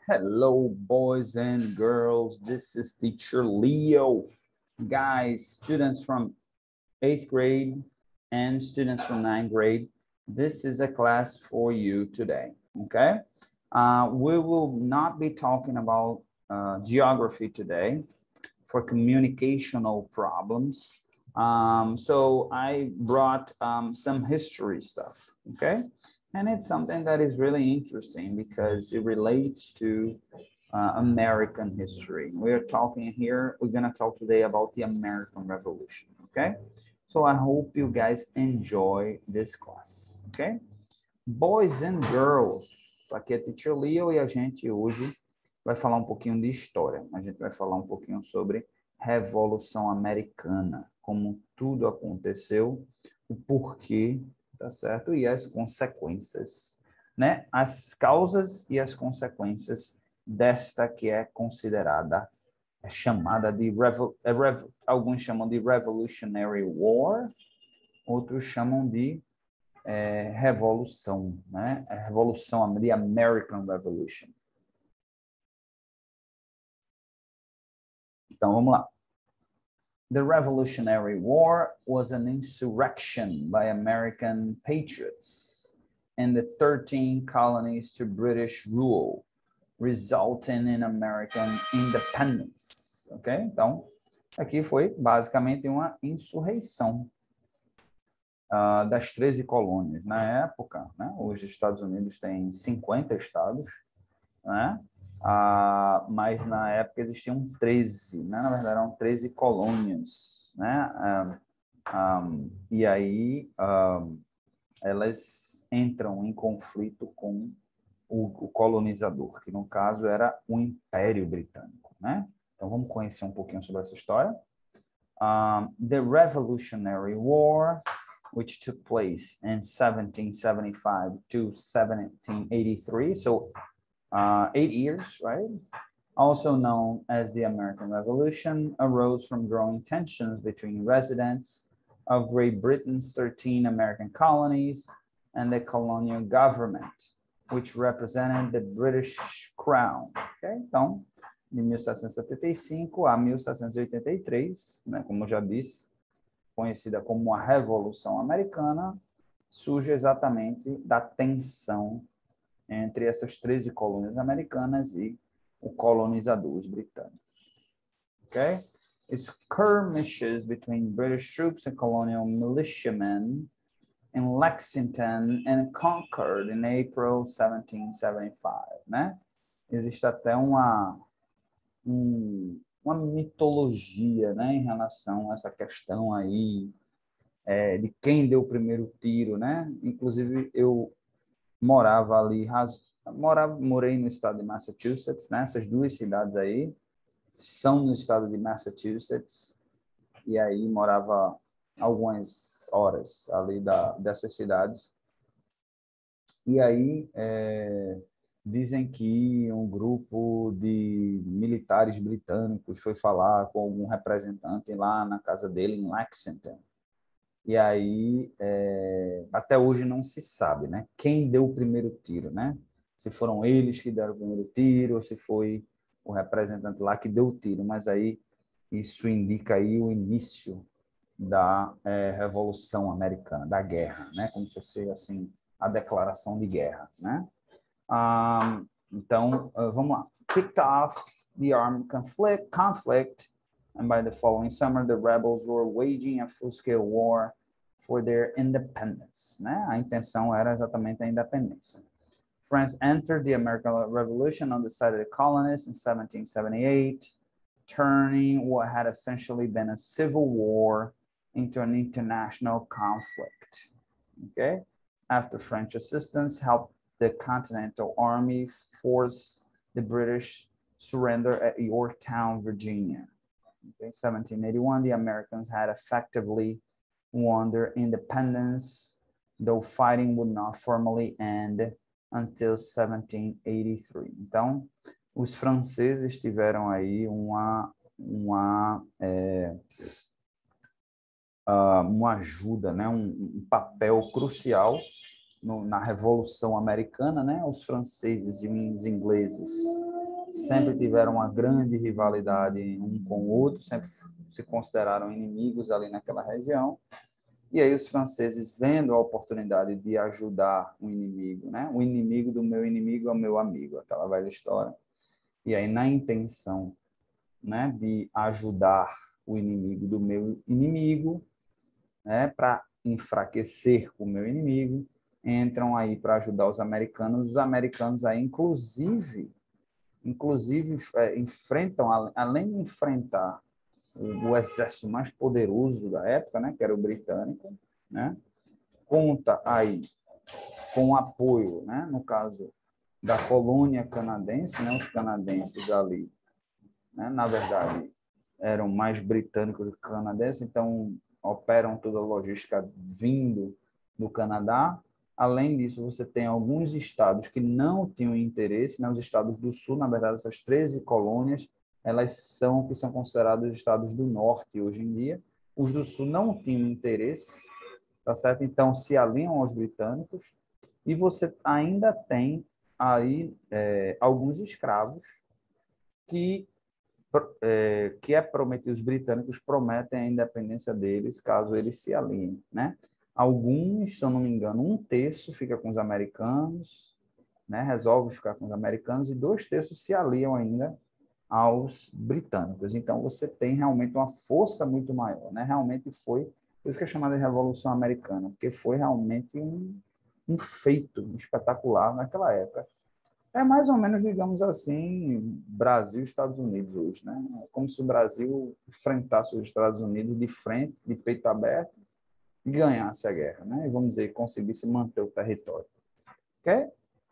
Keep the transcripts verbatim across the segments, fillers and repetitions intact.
Hello, boys and girls. This is teacher Leo. Guys, students from eighth grade and students from ninth grade, this is a class for you today, okay? Uh, we will not be talking about uh, geography today for communicational problems. Um, so I brought um, some history stuff, okay? And it's something that is really interesting because it relates to uh, American history. We're talking here, we're gonna talk today about the American Revolution, okay? So I hope you guys enjoy this class, okay? Boys and girls, aqui é Teacher Leo e a gente hoje vai falar um pouquinho de história. A gente vai falar um pouquinho sobre Revolução Americana, como tudo aconteceu, o porquê, tá certo? E as consequências, né? As causas e as consequências desta que é considerada, é chamada de, revo, é, revo, alguns chamam de Revolutionary War, outros chamam de é, Revolução, né? A Revolução, the American Revolution. Então, vamos lá. The Revolutionary War was an insurrection by American patriots in the thirteen colonies to British rule, resulting in American independence. Ok? Então, aqui foi basicamente uma insurreição uh, das treze colônias. Na época, né, os Estados Unidos têm cinquenta estados, né? Ah, mas na época existiam treze, né? Na verdade eram treze colônias, né? Ah, ah, e aí ah, elas entram em conflito com o, o colonizador, que no caso era o Império Britânico, né? Então vamos conhecer um pouquinho sobre essa história. Um, the Revolutionary War, which took place in seventeen seventy-five to seventeen eighty-three, so Uh, eight years, right? Also known as the American Revolution, arose from growing tensions between residents of Great Britain's thirteen American colonies and the colonial government, which represented the British Crown. Okay? Então, de mil setecentos e setenta e cinco a mil setecentos e oitenta e três, né, como eu já disse, conhecida como a Revolução Americana, surge exatamente da tensão entre essas treze colônias americanas e o colonizador, os britânicos. Okay? Skirmishes between British troops and colonial militiamen in Lexington and Concord in April seventeen seventy-five, né? Existe até uma, um, uma mitologia, né, em relação a essa questão aí é, de quem deu o primeiro tiro, né? Inclusive, eu morava ali, morava, morei no estado de Massachusetts, né? Essas duas cidades aí são no estado de Massachusetts, e aí morava algumas horas ali da, dessas cidades. E aí é, dizem que um grupo de militares britânicos foi falar com algum representante lá na casa dele em Lexington. E aí, é, até hoje não se sabe, né? Quem deu o primeiro tiro, né? Se foram eles que deram o primeiro tiro, ou se foi o representante lá que deu o tiro. Mas aí, isso indica aí o início da é, Revolução Americana, da guerra, né? Como se fosse, assim, a declaração de guerra, né? Ah, então, vamos lá. Kicked off the armed conflict, conflict and by the following summer, the rebels were waging a full-scale war for their independence, né? A intenção era exatamente a independência. France entered the American Revolution on the side of the colonists in seventeen seventy-eight, turning what had essentially been a civil war into an international conflict. Okay? After French assistance helped the Continental Army force the British surrender at Yorktown, Virginia. In seventeen eighty-one, the Americans had effectively won their independence, though fighting would not formally end until seventeen eighty-three. Então, os franceses tiveram aí uma, uma, é, uma ajuda, né? um, um papel crucial no, na Revolução Americana, né? Os franceses e os ingleses sempre tiveram uma grande rivalidade um com o outro, sempre se consideraram inimigos ali naquela região. E aí os franceses, vendo a oportunidade de ajudar o inimigo, né? O inimigo do meu inimigo é o meu amigo, aquela velha história. E aí, na intenção, né, de ajudar o inimigo do meu inimigo, né, para enfraquecer o meu inimigo, entram aí para ajudar os americanos. Os americanos aí, inclusive, inclusive é, enfrentam, além de enfrentar o, o exército mais poderoso da época, né, que era o britânico, né, conta aí com apoio, né, no caso da colônia canadense, né, os canadenses ali, né, na verdade, eram mais britânicos do que canadenses, então operam toda a logística vindo do Canadá. Além disso, você tem alguns estados que não tinham interesse, né? Os estados do sul, na verdade, essas treze colônias, elas são que são considerados os estados do norte hoje em dia. Os do sul não tinham interesse, tá certo? Então se alinham aos britânicos e você ainda tem aí é, alguns escravos que é, que é prometido, os britânicos prometem a independência deles caso eles se alinhem, né? Alguns, se eu não me engano, um terço fica com os americanos, né? Resolve ficar com os americanos e dois terços se aliam ainda aos britânicos. Então você tem realmente uma força muito maior, né? Realmente foi, por isso que é chamada de Revolução Americana, porque foi realmente um, um feito espetacular naquela época. É mais ou menos, digamos assim, Brasil e Estados Unidos hoje, né? É como se o Brasil enfrentasse os Estados Unidos de frente, de peito aberto, e ganhasse a guerra, né? E vamos dizer, conseguisse manter o território. Ok?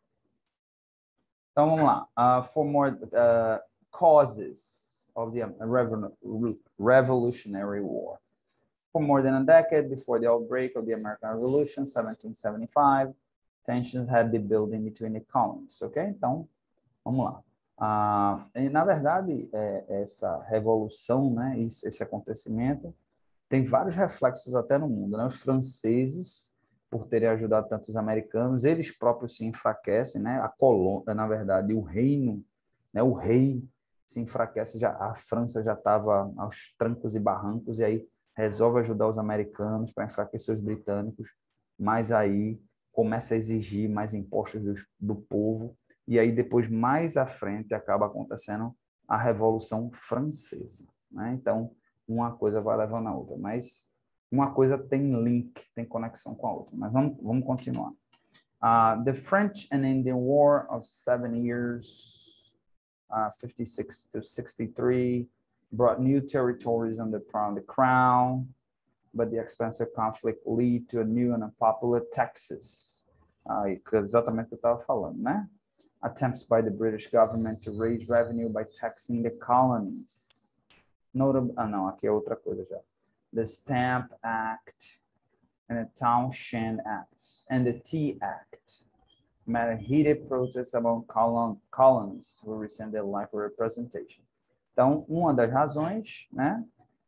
Então, vamos lá. Uh, for more uh, causes of the Revolutionary War. For more than a decade before the outbreak of the American Revolution, seventeen seventy-five, tensions had been building between the colonies, ok? Então, vamos lá. Ah, e, na verdade, é, essa revolução, né, esse acontecimento, tem vários reflexos até no mundo, né? Os franceses, por terem ajudado tantos americanos, eles próprios se enfraquecem, né? A colônia, na verdade, o reino, né, o rei se enfraquece, já, a França já estava aos trancos e barrancos, e aí resolve ajudar os americanos para enfraquecer os britânicos, mas aí começa a exigir mais impostos do, do povo, e aí depois, mais à frente, acaba acontecendo a Revolução Francesa, né? Então, uma coisa vai levando a outra, mas uma coisa tem link, tem conexão com a outra. Mas vamos, vamos continuar. Uh, the French and Indian War of seven years, uh, fifty-six to sixty-three, brought new territories under the crown, but the expensive conflict led to a new and unpopular Texas. Uh, exatamente o que eu estava falando, né? Attempts by the British government to raise revenue by taxing the colonies. Notable, ah, não, aqui é outra coisa já. The Stamp Act and the Townshend Acts and the Tea Act met a heated protest among colon colonists who resented lack of representation. Então, uma das razões, né,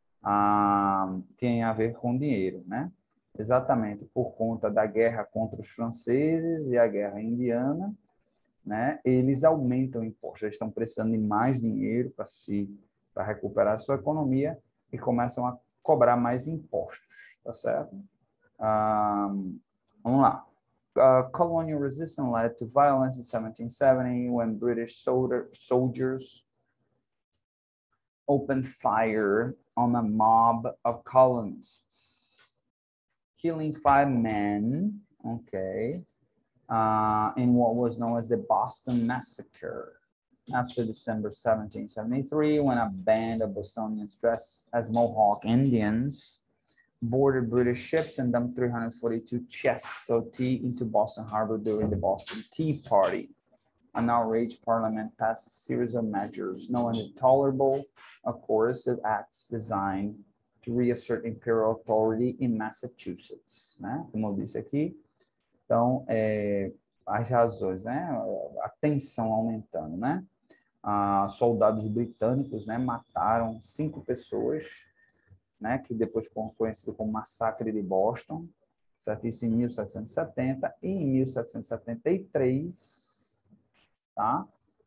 ah, tem a ver com dinheiro, né? Exatamente por conta da guerra contra os franceses e a guerra indiana, né? Eles aumentam impostos, eles estão precisando de mais dinheiro para se para recuperar a sua economia e começam a cobrar mais impostos, tá certo? Um, vamos lá. Uh, colonial resistance led to violence in seventeen seventy when British soldier, soldiers opened fire on a mob of colonists, killing five men, okay, uh, in what was known as the Boston Massacre. After December seventeen seventy-three, when a band of Bostonians dressed as Mohawk Indians boarded British ships and dumped three hundred forty-two chests of tea into Boston Harbor during the Boston Tea Party. An outraged parliament passed a series of measures known as intolerable, coercive acts designed to reassert imperial authority in Massachusetts, né? Como eu disse aqui. Então, é, as razões, né? A tensão aumentando, né? Ah, soldados britânicos, né, mataram cinco pessoas, né, que depois foi conhecido como Massacre de Boston, certo? Isso em mil setecentos e setenta, e em mil setecentos e setenta e três, tá?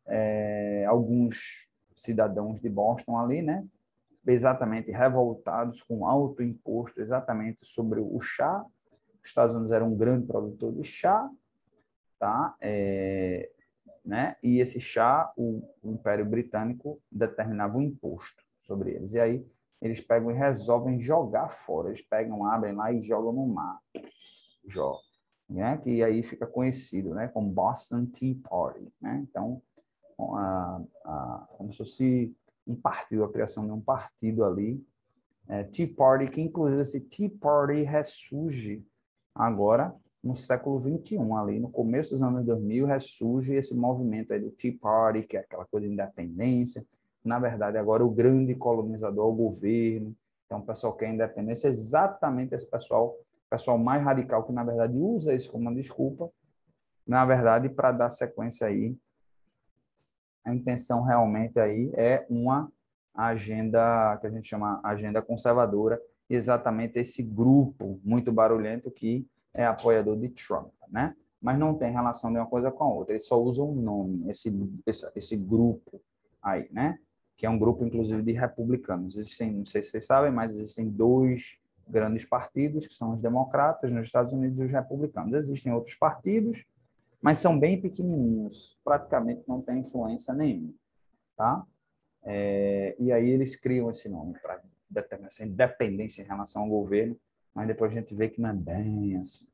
é, alguns cidadãos de Boston ali, né? Exatamente revoltados com alto imposto exatamente sobre o chá. Os Estados Unidos era um grande produtor de chá, tá? É, né? E esse chá, o, o Império Britânico determinava um imposto sobre eles. E aí eles pegam e resolvem jogar fora. Eles pegam, abrem lá e jogam no mar. Jogam, né? Que aí fica conhecido, né? Como Boston Tea Party, né? Então, a, a, como se fosse um partido, a criação de um partido ali, é, Tea Party, que inclusive esse Tea Party ressurge agora no século vinte e um, ali no começo dos anos dois mil, ressurge esse movimento aí do Tea Party, que é aquela coisa de independência. Na verdade, agora o grande colonizador é o governo. Então, o pessoal quer independência, exatamente esse pessoal, pessoal mais radical, que na verdade usa isso como uma desculpa, na verdade, para dar sequência aí. A intenção realmente aí é uma agenda que a gente chama agenda conservadora, exatamente esse grupo muito barulhento que é apoiador de Trump, né? Mas não tem relação de uma coisa com a outra, eles só usam o nome, esse, esse, esse grupo aí, né? Que é um grupo, inclusive, de republicanos. Existem, não sei se vocês sabem, mas existem dois grandes partidos, que são os democratas nos Estados Unidos e os republicanos. Existem outros partidos, mas são bem pequenininhos, praticamente não tem influência nenhuma, tá? É, e aí eles criam esse nome para determinar essa independência em relação ao governo, mas depois a gente vê que não é bem assim.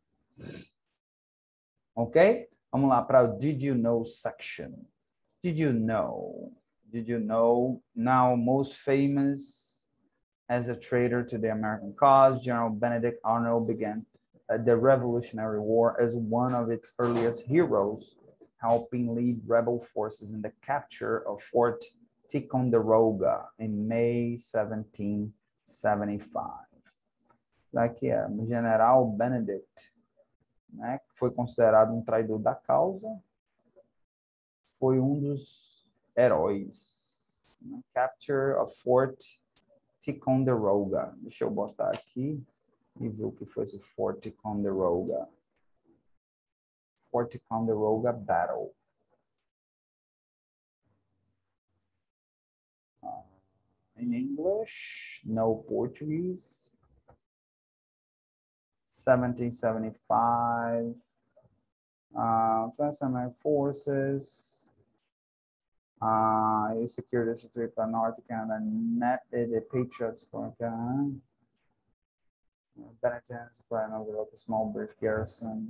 Ok? Vamos lá para o Did You Know section. Did you know? Did you know? Now most famous as a traitor to the American cause, General Benedict Arnold began the Revolutionary War as one of its earliest heroes, helping lead rebel forces in the capture of Fort Ticonderoga in May seventeen seventy-five. Daqui é o General Benedict, né, que foi considerado um traidor da causa, foi um dos heróis. Né? Capture of Fort Ticonderoga. Deixa eu botar aqui e ver o que foi esse Fort Ticonderoga. Fort Ticonderoga Battle. Uh, in English, no Portuguese. seventeen seventy-five. Uh, First American Forces. Uh, secured the District of North Canada, net the Patriots for Canada. Benetton, small British garrison.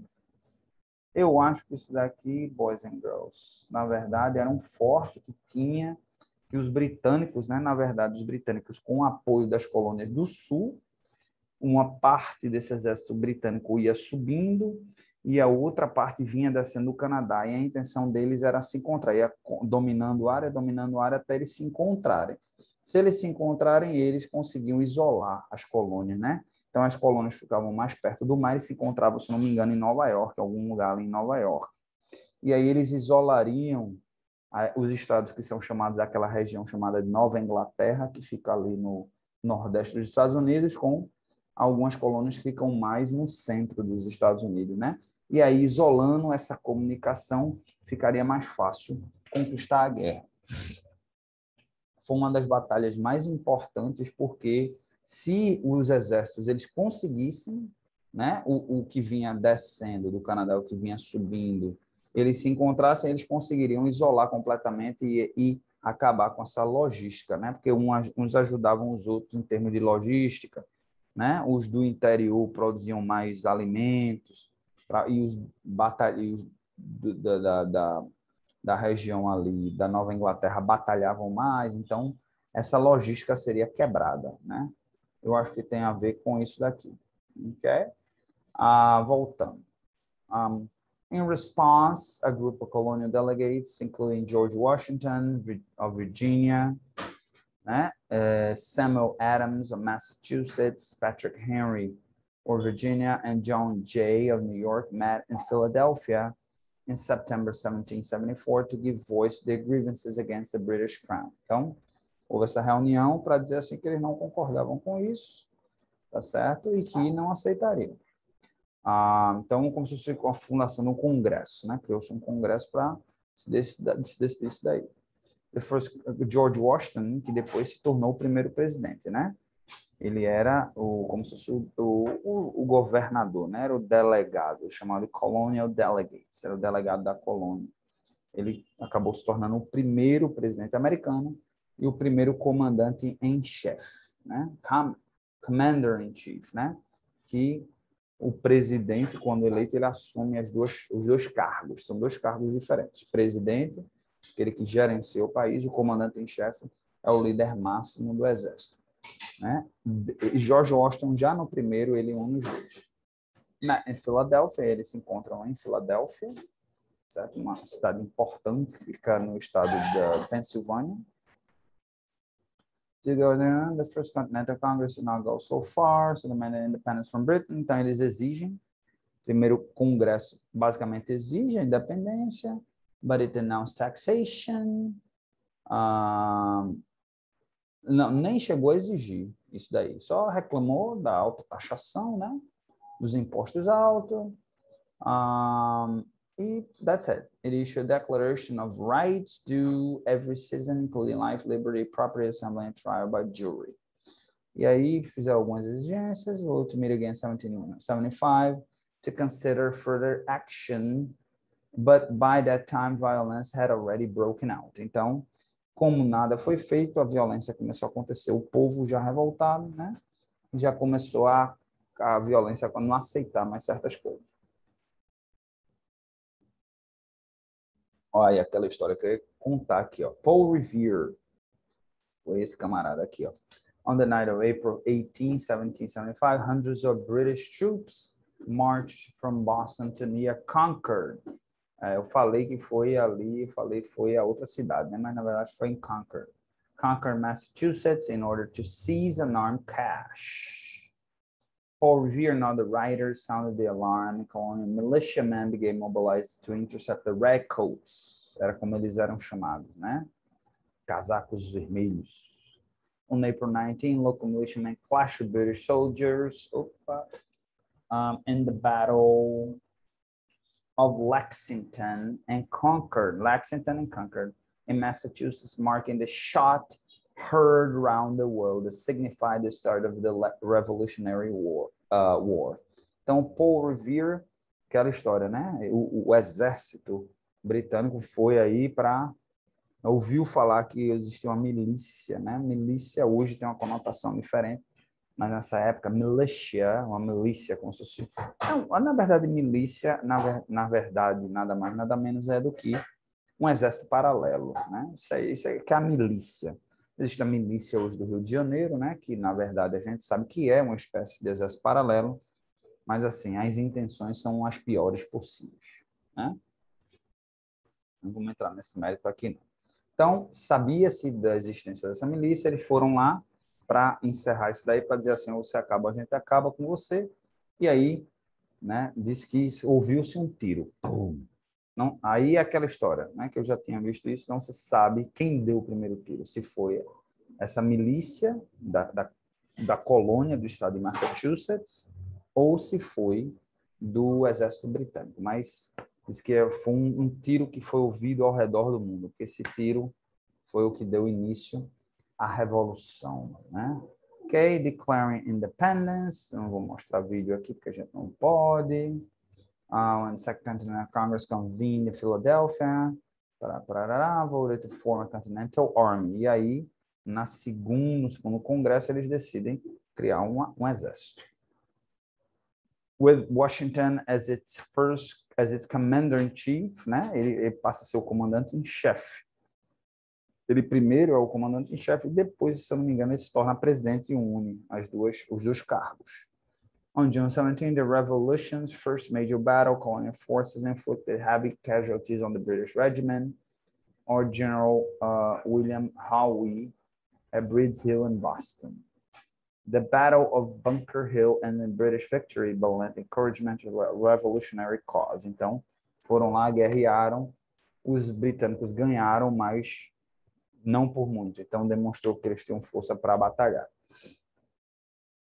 Eu acho que isso daqui, boys and girls, na verdade, era um forte que tinha, que os britânicos, né, na verdade, os britânicos, com o apoio das colônias do Sul, uma parte desse exército britânico ia subindo e a outra parte vinha descendo do Canadá. E a intenção deles era se encontrar, ia dominando a área, dominando a área até eles se encontrarem. Se eles se encontrarem, eles conseguiam isolar as colônias, né? Então, as colônias ficavam mais perto do mar e se encontravam, se não me engano, em Nova York, algum lugar ali em Nova York. E aí eles isolariam os estados que são chamados daquela região chamada de Nova Inglaterra, que fica ali no nordeste dos Estados Unidos, com algumas colônias que ficam mais no centro dos Estados Unidos, né? E aí, isolando essa comunicação, ficaria mais fácil conquistar a guerra. Foi uma das batalhas mais importantes, porque se os exércitos eles conseguissem, né, o, o que vinha descendo do Canadá, o que vinha subindo, eles se encontrassem, eles conseguiriam isolar completamente e, e acabar com essa logística, né? Porque uns ajudavam os outros em termos de logística, né? Os do interior produziam mais alimentos pra, e os batalhões da, da, da, da região ali da Nova Inglaterra batalhavam mais, então essa logística seria quebrada, né? Eu acho que tem a ver com isso daqui, ok? Ah, voltando. Um, in response, a group of colonial delegates, including George Washington of Virginia, né? Uh, Samuel Adams of Massachusetts, Patrick Henry of Virginia, and John Jay of New York met in Philadelphia in September seventeen seventy-four to give voice to their grievances against the British Crown. Então, houve essa reunião para dizer assim que eles não concordavam com isso, tá certo? E que não aceitariam. Ah, então, como se fosse a fundação de um congresso, né? Criou-se um congresso para desse, desse, desse, desse daí. The first, George Washington, que depois se tornou o primeiro presidente, né? Ele era o, como se fosse o, o, o governador, né? Era o delegado, chamado de Colonial Delegates, era o delegado da colônia. Ele acabou se tornando o primeiro presidente americano e o primeiro comandante em chefe, né? Com, Commander in Chief, né? Que o presidente, quando eleito, ele assume as duas, os dois cargos. São dois cargos diferentes. Presidente, aquele que gerencia o país, o comandante em chefe é o líder máximo do exército, né? E George Washington, já no primeiro, ele une os dois. Na, em Filadélfia, eles se encontram lá em Filadélfia, certo? Uma cidade importante que fica no estado da Pensilvânia. The First Continental Congress did not go so far, so demanded independence from Britain. Então, eles exigem, primeiro congresso basicamente exige a independência, but it denounced taxation. Uh, não, nem chegou a exigir isso daí, só reclamou da alta taxação, né? Dos impostos altos. Um, e that's it. It issued a declaration of rights due every citizen, including life, liberty, property, assembly, and trial by jury. E aí fizeram algumas exigências. Vote to meet again in seventeen seventy-five to consider further action, but by that time violence had already broken out. Então, como nada foi feito, a violência começou a acontecer. O povo já revoltado, né? Já começou a, a violência a não aceitar mais certas coisas. Olha aquela história que eu ia contar aqui, ó. Paul Revere, foi esse camarada aqui, ó. On the night of April eighteenth, seventeen seventy-five, hundreds of British troops marched from Boston to near Concord. É, eu falei que foi ali, falei que foi a outra cidade, né? Mas na verdade foi em Concord. Concord, Massachusetts, in order to seize an armed cache. Paul Revere and other writers sounded the alarm, and colonial militiamen began mobilized to intercept the redcoats. Era como eles eram chamados, né? Casacos vermelhos. On April nineteenth, local militiamen clashed with British soldiers opa, um, in the Battle of Lexington and Concord, Lexington and Concord in Massachusetts, marking the shot heard around the world to signify the start of the Revolutionary War. Uh, war. Então, Paul Revere, aquela história, né? O, o exército britânico foi aí para ouviu falar que existia uma milícia, né? Milícia hoje tem uma conotação diferente, mas nessa época, milícia, uma milícia, como se fosse... Não, na verdade, milícia, na, ver, na verdade, nada mais, nada menos é do que um exército paralelo, né? Isso aí, isso aí que é a milícia. Existe a milícia hoje do Rio de Janeiro, né? Que, na verdade, a gente sabe que é uma espécie de exército paralelo, mas, assim, as intenções são as piores possíveis, né? Não vamos entrar nesse mérito aqui, não. Então, sabia-se da existência dessa milícia, eles foram lá para encerrar isso daí, para dizer assim, você acaba, a gente acaba com você. E aí, né, disse que ouviu-se um tiro. Pum. Não, aí é aquela história, né, que eu já tinha visto isso, não se sabe quem deu o primeiro tiro, se foi essa milícia da, da, da colônia do estado de Massachusetts ou se foi do exército britânico. Mas diz que foi um, um tiro que foi ouvido ao redor do mundo, porque esse tiro foi o que deu início à Revolução, né? Ok, declaring independence. Não vou mostrar vídeo aqui porque a gente não pode. Uh, when the Second Continental Congress convened in Philadelphia, para, para, voted to form a Continental Army. E aí, na segundo, no segundo congresso, eles decidem criar uma, um exército. With Washington as its first, as its commander-in-chief, né? Ele, ele passa a ser o comandante em chefe. Ele primeiro é o comandante em chefe e depois, se eu não me engano, ele se torna presidente e une as duas, os dois cargos. On June seventeenth, the Revolution's first major battle, colonial forces inflicted heavy casualties on the British regiment, or General uh, William Howe at Breeds Hill in Boston. The Battle of Bunker Hill and the British victory lent encouragement to the revolutionary cause. Então, foram lá, guerrearam, os britânicos ganharam, mas não por muito. Então, demonstrou que eles tinham força para batalhar.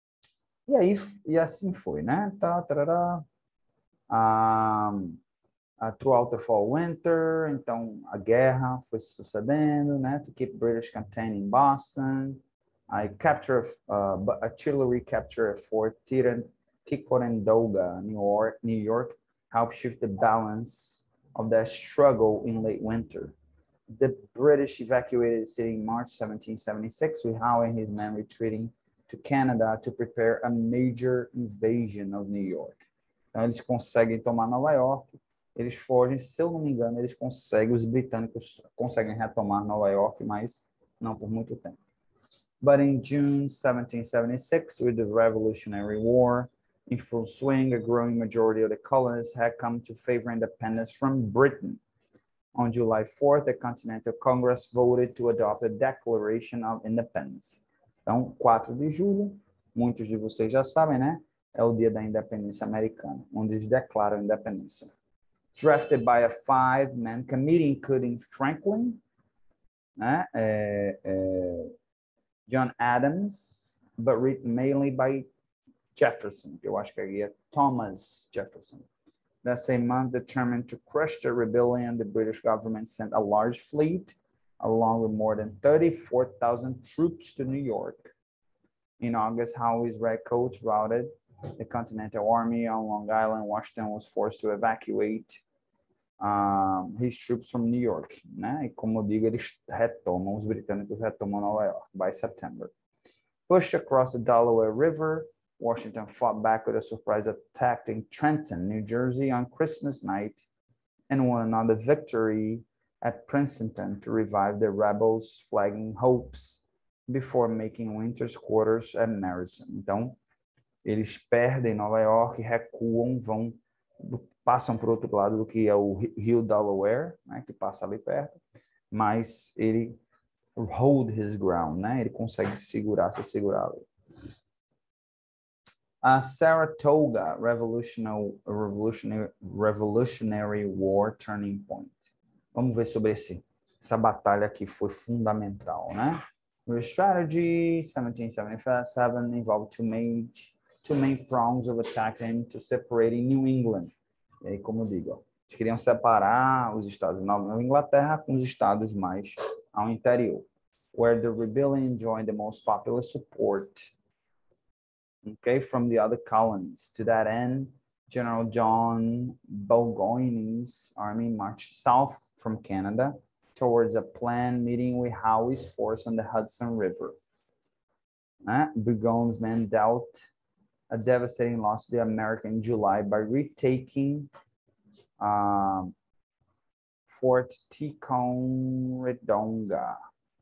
E aí, e assim foi, né? Tá, tarará. Ah, Uh, throughout the fall winter, então a guerra foi se sucedendo, né? To keep British contained in Boston. I capture uh, artillery capture at Fort Ticonderoga, New York, New York, helped shift the balance of that struggle in late winter. The British evacuated the city in March seventeen seventy-six, with Howe and his men retreating to Canada to prepare a major invasion of New York. Então eles conseguem tomar Nova York. Eles fogem, se eu não me engano, eles conseguem, os britânicos conseguem retomar Nova York, mas não por muito tempo. But in June seventeen seventy-six, with the Revolutionary War in full swing, a growing majority of the colonists had come to favor independence from Britain. On July fourth, the Continental Congress voted to adopt a Declaration of Independence. Então, quatro de julho, muitos de vocês já sabem, né? É o dia da independência americana, onde eles declaram a independência. Drafted by a five-man committee, including Franklin, né? É, é, John Adams, but written mainly by Jefferson, que eu acho que é Thomas Jefferson. That same month, determined to crush the rebellion, the British government sent a large fleet, along with more than thirty-four thousand troops to New York. In August, Howe's redcoats routed the Continental Army on Long Island. Washington was forced to evacuate um, his troops from New York, né? E como eu digo, eles retomam, os britânicos retomam Nova York by September. Pushed across the Delaware River, Washington fought back with a surprise attack in Trenton, New Jersey on Christmas night, and won another victory at Princeton to revive the rebels' flagging hopes before making winter's quarters at Madison. Então, eles perdem Nova York, recuam, vão, passam para o outro lado do que é o rio Delaware, né, que passa ali perto, mas ele hold his ground, né? Ele consegue segurar, se segurar ali. A Saratoga Revolutionary, Revolutionary, Revolutionary War Turning Point. Vamos ver sobre esse, essa batalha que foi fundamental, né? The strategy, seventeen seventy-seven, involved two main, two main prongs of attack aimed to separating New England. E aí, como eu digo, ó, eles queriam separar os estados da Nova Inglaterra com os estados mais ao interior, where the rebellion joined the most popular support, okay, from the other colonies. To that end, General John Burgoyne's army marched south from Canada towards a planned meeting with Howe's force on the Hudson River. Uh, Burgoyne's men dealt a devastating loss to the Americans in July by retaking um, Fort Ticonderoga.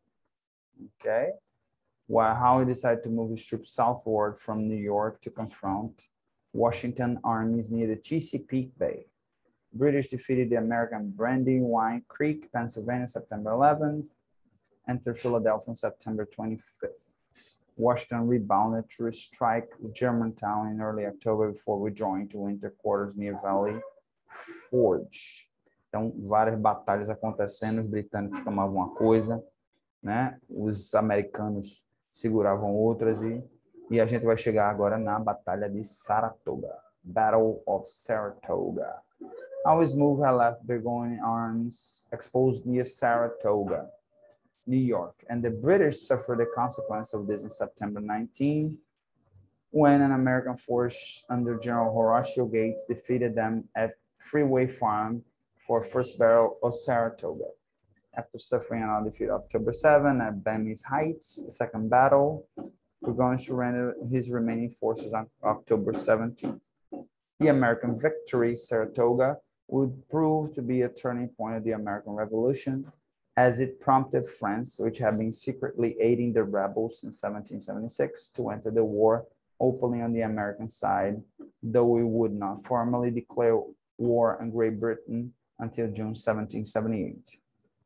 Okay. While Howe decided to move his troops southward from New York to confront Washington armies near the Chesapeake Bay. British defeated the American Brandywine Creek, Pennsylvania, September eleventh, entered Philadelphia on September twenty-fifth. Washington rebounded to strike Germantown in early October before withdrawing to winter quarters near Valley Forge. Então, várias batalhas acontecendo, os britânicos tomavam uma coisa, né? Os americanos seguravam outras e, e a gente vai chegar agora na Batalha de Saratoga. Battle of Saratoga. Howe's move had left Burgoyne arms exposed near Saratoga, New York, and the British suffered the consequence of this on September nineteenth, when an American force under General Horatio Gates defeated them at Freeway Farm for first battle of Saratoga. After suffering another defeat October seventh at Bemis Heights, the second battle, Burgoyne surrendered his remaining forces on October seventeenth. The American victory, Saratoga, would prove to be a turning point of the American Revolution, as it prompted France, which had been secretly aiding the rebels since seventeen seventy-six, to enter the war openly on the American side, though it would not formally declare war on Great Britain until June seventeen seventy-eight.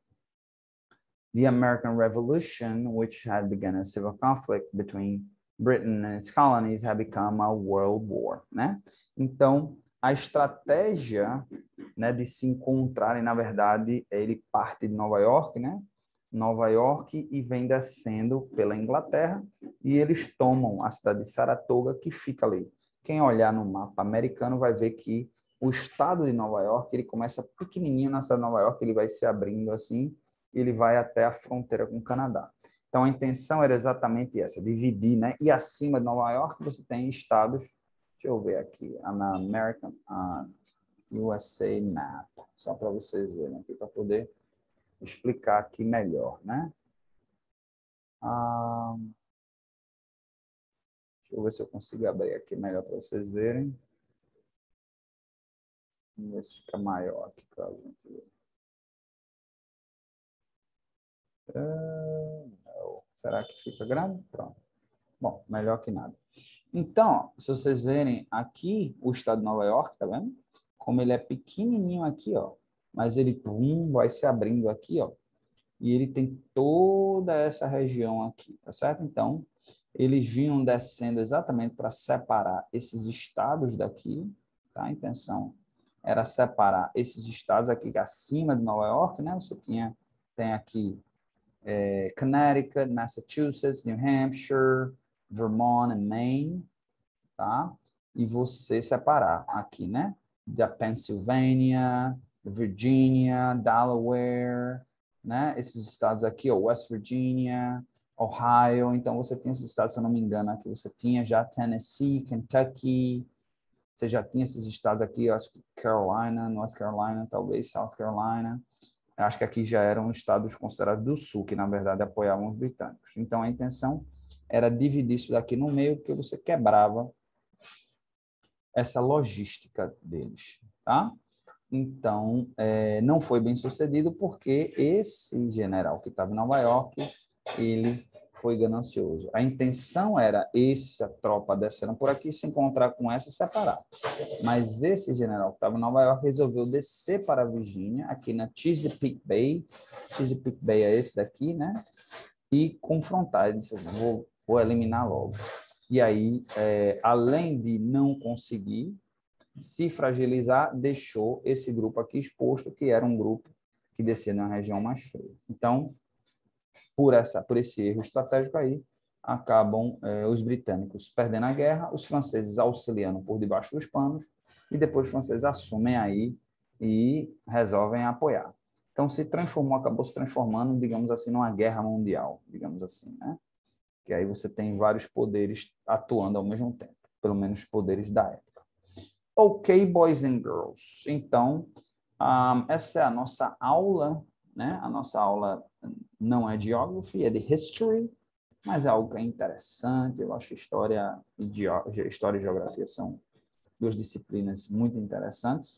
The American Revolution, which had begun a civil conflict between Britain and its colonies, had become a world war, né? Então, a estratégia, né, de se encontrarem, na verdade, ele parte de Nova York, né? Nova York e vem descendo pela Inglaterra e eles tomam a cidade de Saratoga, que fica ali. Quem olhar no mapa americano vai ver que o estado de Nova York, ele começa pequenininho na cidade de Nova York, ele vai se abrindo assim, e ele vai até a fronteira com o Canadá. Então, a intenção era exatamente essa, dividir, né? E acima de Nova York, você tem estados, deixa eu ver aqui, na American uh, U S A Map, só para vocês verem aqui, para poder explicar aqui melhor, né? Ah, deixa eu ver se eu consigo abrir aqui melhor para vocês verem. Vamos ver se fica maior aqui para a gente ver. Uh, não. Será que fica grande? Pronto. Bom, melhor que nada. Então, ó, se vocês verem aqui, o estado de Nova York, tá vendo? Como ele é pequenininho aqui, ó. Mas ele pum, vai se abrindo aqui, ó. E ele tem toda essa região aqui, tá certo? Então, eles vinham descendo exatamente para separar esses estados daqui, tá? A intenção era separar esses estados aqui acima de Nova York, né? Você tinha, tem aqui é, Connecticut, Massachusetts, New Hampshire, Vermont e Maine, tá? E você separar aqui, né? Da Pennsylvania, Virginia, Delaware, né? Esses estados aqui, ó, West Virginia, Ohio. Então, você tem esses estados, se eu não me engano, aqui você tinha já Tennessee, Kentucky, você já tinha esses estados aqui, eu acho que Carolina, North Carolina, talvez South Carolina. Eu acho que aqui já eram estados considerados do sul, que na verdade apoiavam os britânicos. Então, a intenção era dividir isso daqui no meio, porque você quebrava essa logística deles, tá? Então, é, não foi bem sucedido porque esse general que estava em Nova York, ele foi ganancioso. A intenção era essa tropa descendo por aqui, se encontrar com essa e separar. Mas esse general que estava em Nova York resolveu descer para a Virgínia, aqui na Chesapeake Bay. Chesapeake Bay é esse daqui, né? E confrontar. Ele disse, vou, vou eliminar logo. E aí, é, além de não conseguir se fragilizar, deixou esse grupo aqui exposto, que era um grupo que descia na região mais fria. Então, por, essa, por esse erro estratégico aí, acabam eh, os britânicos perdendo a guerra, os franceses auxiliando por debaixo dos panos, e depois os franceses assumem aí e resolvem apoiar. Então, se transformou, acabou se transformando, digamos assim, numa guerra mundial, digamos assim, né? Que aí você tem vários poderes atuando ao mesmo tempo, pelo menos poderes da época. Ok, boys and girls. Então, um, essa é a nossa aula, né? A nossa aula não é de geography, é de history, mas é algo que é interessante. Eu acho história e, história e geografia são duas disciplinas muito interessantes.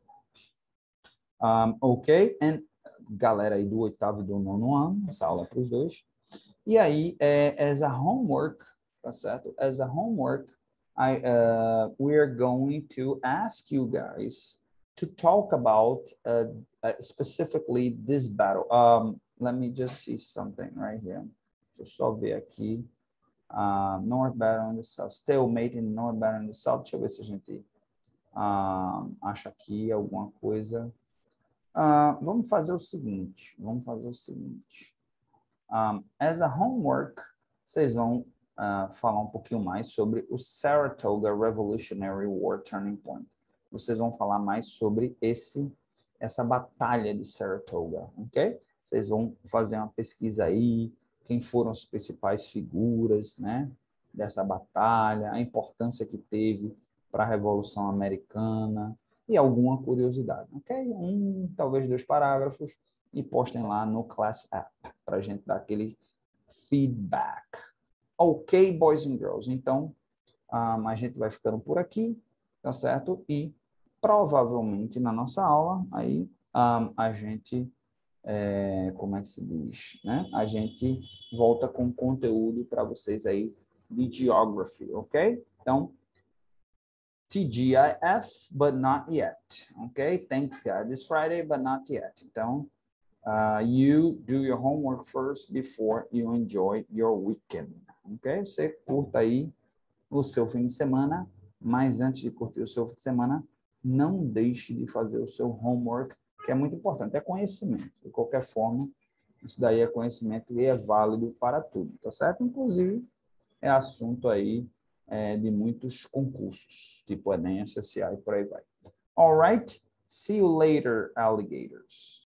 Um, ok, and galera aí do oitavo e do nono ano, essa aula é para os dois. E aí, é, as a homework, tá certo? As a homework, I, uh, we are going to ask you guys to talk about uh, uh, specifically this battle. Um, let me just see something right here. Deixa eu só ver aqui. Uh, North Battle in the South. Stalemate in North Battle in the South. Deixa eu ver se a gente uh, acha aqui alguma coisa. Uh, vamos fazer o seguinte. Vamos fazer o seguinte. Um, as a homework, vocês vão uh, falar um pouquinho mais sobre o Saratoga Revolutionary War Turning Point. Vocês vão falar mais sobre esse, essa batalha de Saratoga, ok? Vocês vão fazer uma pesquisa aí, quem foram as principais figuras, né, dessa batalha, a importância que teve para a Revolução Americana e alguma curiosidade, ok? Um, talvez dois parágrafos e postem lá no Class App para a gente dar aquele feedback. Ok, boys and girls? Então, um, a gente vai ficando por aqui, tá certo? E provavelmente na nossa aula, aí um, a gente, é, como é que se diz, né? A gente volta com conteúdo para vocês aí de Geography, ok? Então, T G I F, but not yet, ok? Thanks, God. This Friday, but not yet. Então, Uh, you do your homework first before you enjoy your weekend, ok? Você curta aí o seu fim de semana, mas antes de curtir o seu fim de semana, não deixe de fazer o seu homework, que é muito importante, é conhecimento. De qualquer forma, isso daí é conhecimento e é válido para tudo, tá certo? Inclusive, é assunto aí é, de muitos concursos, tipo Enem, S S A e por aí vai. All right. See you later, alligators.